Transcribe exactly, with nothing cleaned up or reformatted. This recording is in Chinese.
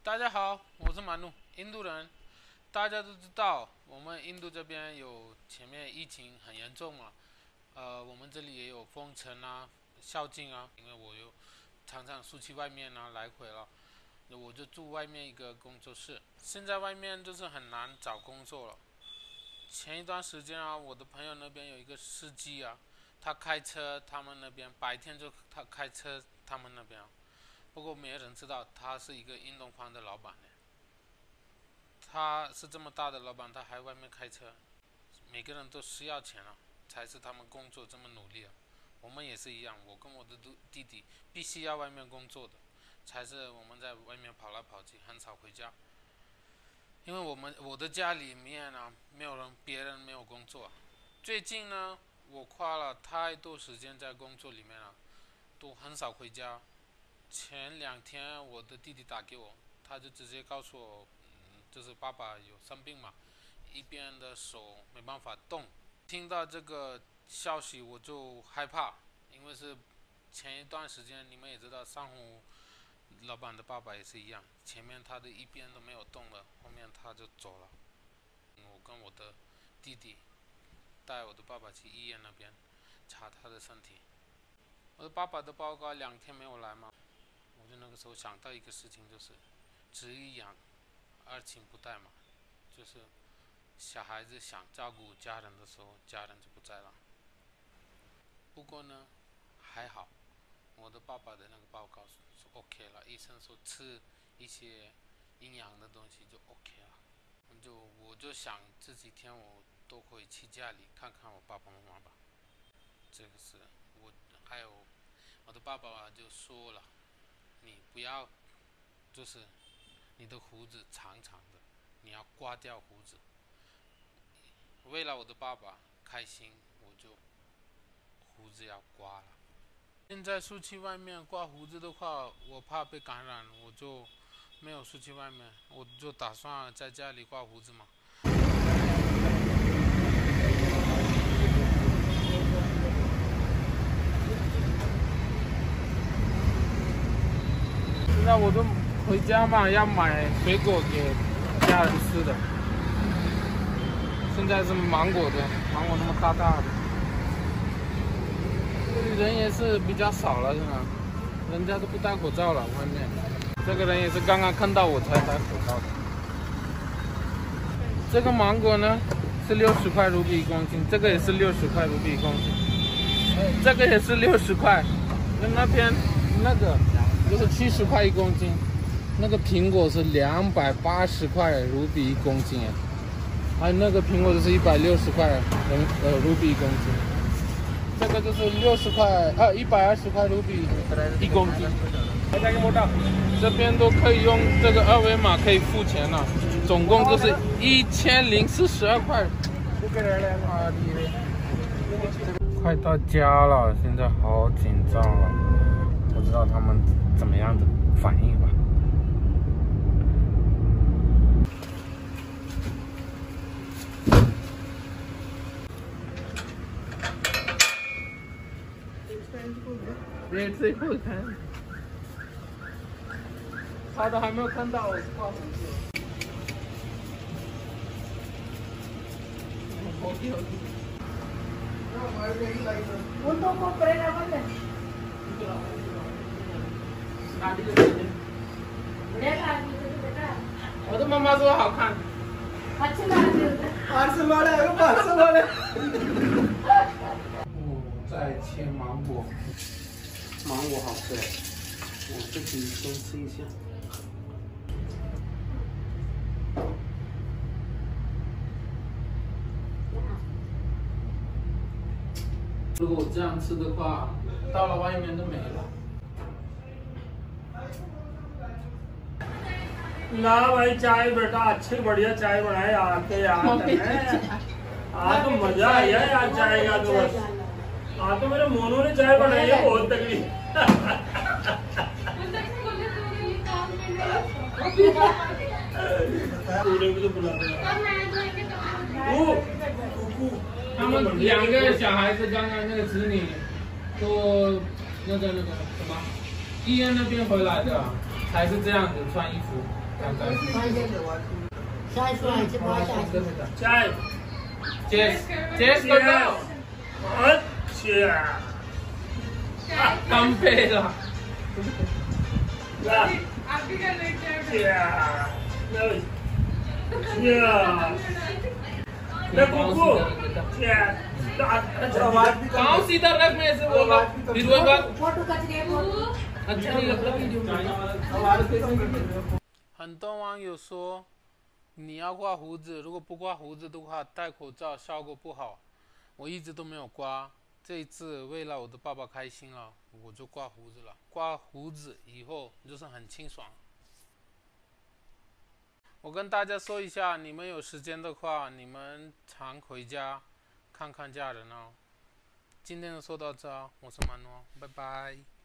大家好，我是马努，印度人。大家都知道，我们印度这边有前面疫情很严重嘛，呃，我们这里也有封城啊、宵禁啊，因为我有常常出去外面啊来回了，我就住外面一个工作室。现在外面就是很难找工作了。前一段时间啊，我的朋友那边有一个司机啊，他开车，他们那边白天就他开车，他们那边、啊。不过没有人知道他是一个运动方的老板呢。他是这么大的老板，他还外面开车，每个人都需要钱啊，才是他们工作这么努力啊。我们也是一样，我跟我的弟弟必须要外面工作的，才是我们在外面跑来跑去，很少回家。因为我们我的家里面啊，没有人，别人没有工作、啊。最近呢，我花了太多时间在工作里面了、啊，都很少回家。前两天我的弟弟打给我，他就直接告诉我，嗯，就是爸爸有生病嘛，一边的手没办法动。听到这个消息我就害怕，因为是前一段时间你们也知道，上湖老板的爸爸也是一样，前面他的一边都没有动了，后面他就走了。我跟我的弟弟带我的爸爸去医院那边查他的身体。我的爸爸的报告两天没有来嘛。我就那个时候想到一个事情，就是子欲养而亲不待嘛，就是小孩子想照顾家人的时候，家人就不在了。不过呢，还好，我的爸爸的那个报告是 OK 了，医生说吃一些营养的东西就 OK 了。就我就想这几天我都会去家里看看我爸爸妈妈吧。这个是我还有我的爸爸就说了。你不要，就是你的胡子长长的，你要刮掉胡子。为了我的爸爸开心，我就胡子要刮了。现在出去外面刮胡子的话，我怕被感染，我就没有出去外面，我就打算在家里刮胡子嘛。现在我都回家嘛，要买水果给家人吃的。现在是芒果的，芒果那么大大的，人也是比较少了，是吧？人家都不戴口罩了，外面。这个人也是刚刚看到我才戴口罩的。这个芒果呢是六十块卢比一公斤，这个也是六十块卢比一公斤，这个也是六十块，跟那边那个。就是七十块一公斤，那个苹果是两百八十块卢比一公斤哎，还有那个苹果就是一百六十块人呃卢比一公斤，这个就是六十块呃一百二十块卢比一公斤。这边都可以用这个二维码可以付钱了，总共就是一千零四十二块。快到家了，现在好紧张了。不知道他们怎么样的反应吧。最后看，他都还没有看到我刮胡子。我的妈妈说好看。哦，在切芒果，芒果好吃，我自己先吃一下。如果我这样吃的话，到了外面都没了。 ना भाई चाय बेटा अच्छी बढ़िया चाय बनाए आके यार आज तो मजा आया यार चाय का तो बस आज तो मेरे मोनू ने चाय बनाई है बहुत तगड़ी भी तो बुलाते हैं 他们两个小孩子刚刚那个子女，都那个那个什么医院那边回来的， 才是这样子穿衣服。 下一次还是不要下去。 加油 Cheers Cheers 哥哥， 而且干杯了。 来，cheers，cheers，那姑姑，cheers， कहाँ सीधा रख में ऐसे बोला विधवा बात फोटो खींच के फोटो अच्छा नहीं लगता वीडियो 很多网友说，你要刮胡子，如果不刮胡子的话，戴口罩效果不好。我一直都没有刮，这一次为了我的爸爸开心了，我就刮胡子了。刮胡子以后就是很清爽。我跟大家说一下，你们有时间的话，你们常回家看看家人哦。今天就说到这，我是马诺，拜拜。